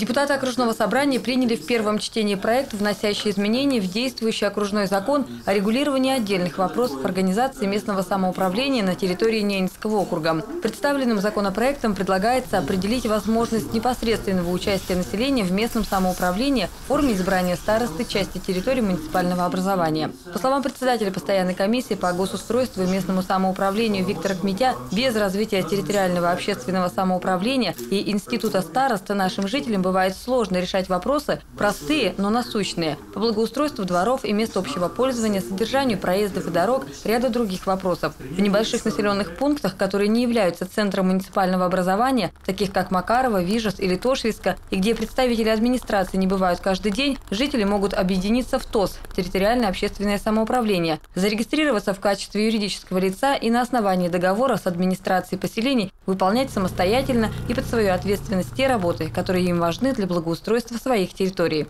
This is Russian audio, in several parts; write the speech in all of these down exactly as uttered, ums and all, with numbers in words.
Депутаты окружного собрания приняли в первом чтении проект, вносящий изменения в действующий окружной закон о регулировании отдельных вопросов организации местного самоуправления на территории Ненецкого округа. Представленным законопроектом предлагается определить возможность непосредственного участия населения в местном самоуправлении в форме избрания старосты части территории муниципального образования. По словам председателя постоянной комиссии по госустройству и местному самоуправлению Виктора Кмитя, без развития территориального общественного самоуправления и института староста нашим жителям бывает сложно решать вопросы простые, но насущные по благоустройству дворов и мест общего пользования, содержанию проездов и дорог, ряда других вопросов. В небольших населенных пунктах, которые не являются центром муниципального образования, таких как Макарова, Вижес или Тошвиска, и где представители администрации не бывают каждый день, жители могут объединиться в ТОС – территориальное общественное самоуправление, зарегистрироваться в качестве юридического лица и на основании договора с администрацией поселений выполнять самостоятельно и под свою ответственность те работы, которые им важны для благоустройства своих территорий.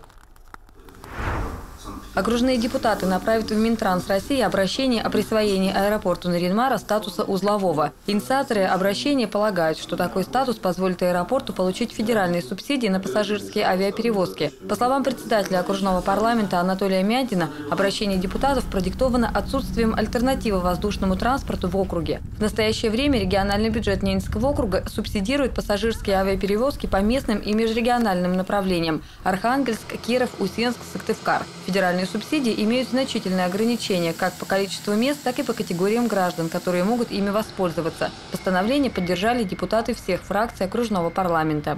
Окружные депутаты направят в Минтранс России обращение о присвоении аэропорту Нарьян-Мара статуса узлового. Инициаторы обращения полагают, что такой статус позволит аэропорту получить федеральные субсидии на пассажирские авиаперевозки. По словам председателя окружного парламента Анатолия Мядина, обращение депутатов продиктовано отсутствием альтернативы воздушному транспорту в округе. В настоящее время региональный бюджет Ненецкого округа субсидирует пассажирские авиаперевозки по местным и межрегиональным направлениям – Архангельск, Киров, Усенск, Сыктывкар. Федеральные субсидии имеют значительные ограничения как по количеству мест, так и по категориям граждан, которые могут ими воспользоваться. Постановление поддержали депутаты всех фракций окружного парламента.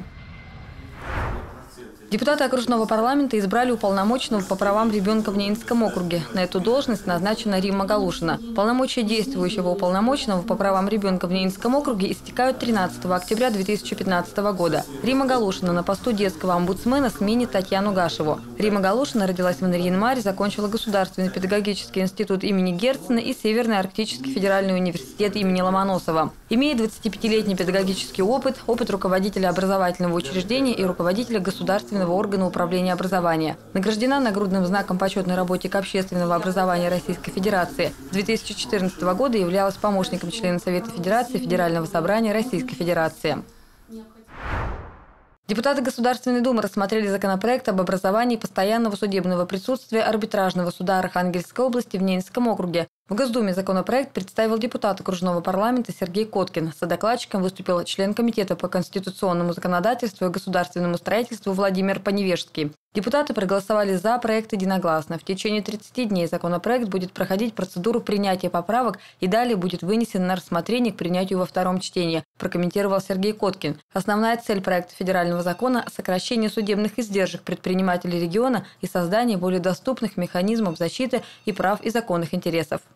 Депутаты окружного парламента избрали уполномоченного по правам ребенка в Ненецком округе. На эту должность назначена Римма Галушина. Полномочия действующего уполномоченного по правам ребенка в Ненецком округе истекают тринадцатого октября две тысячи пятнадцатого года. Римма Галушина на посту детского омбудсмена сменит Татьяну Гашеву. Римма Галушина родилась в Нарьян-Маре, закончила Государственный педагогический институт имени Герцена и Северный Арктический федеральный университет имени Ломоносова. Имеет двадцатипятилетний педагогический опыт, опыт руководителя образовательного учреждения и руководителя государственного органа управления образования. Награждена нагрудным знаком почетной работника общественного образования Российской Федерации. С две тысячи четырнадцатого года являлась помощником члена Совета Федерации Федерального собрания Российской Федерации. Депутаты Государственной Думы рассмотрели законопроект об образовании постоянного судебного присутствия арбитражного суда Архангельской области в Ненецком округе. В Госдуме законопроект представил депутат окружного парламента Сергей Коткин. Содокладчиком выступил член Комитета по конституционному законодательству и государственному строительству Владимир Поневежский. Депутаты проголосовали за проект единогласно. В течение тридцати дней законопроект будет проходить процедуру принятия поправок и далее будет вынесен на рассмотрение к принятию во втором чтении, прокомментировал Сергей Коткин. Основная цель проекта федерального закона – сокращение судебных издержек предпринимателей региона и создание более доступных механизмов защиты и прав и законных интересов.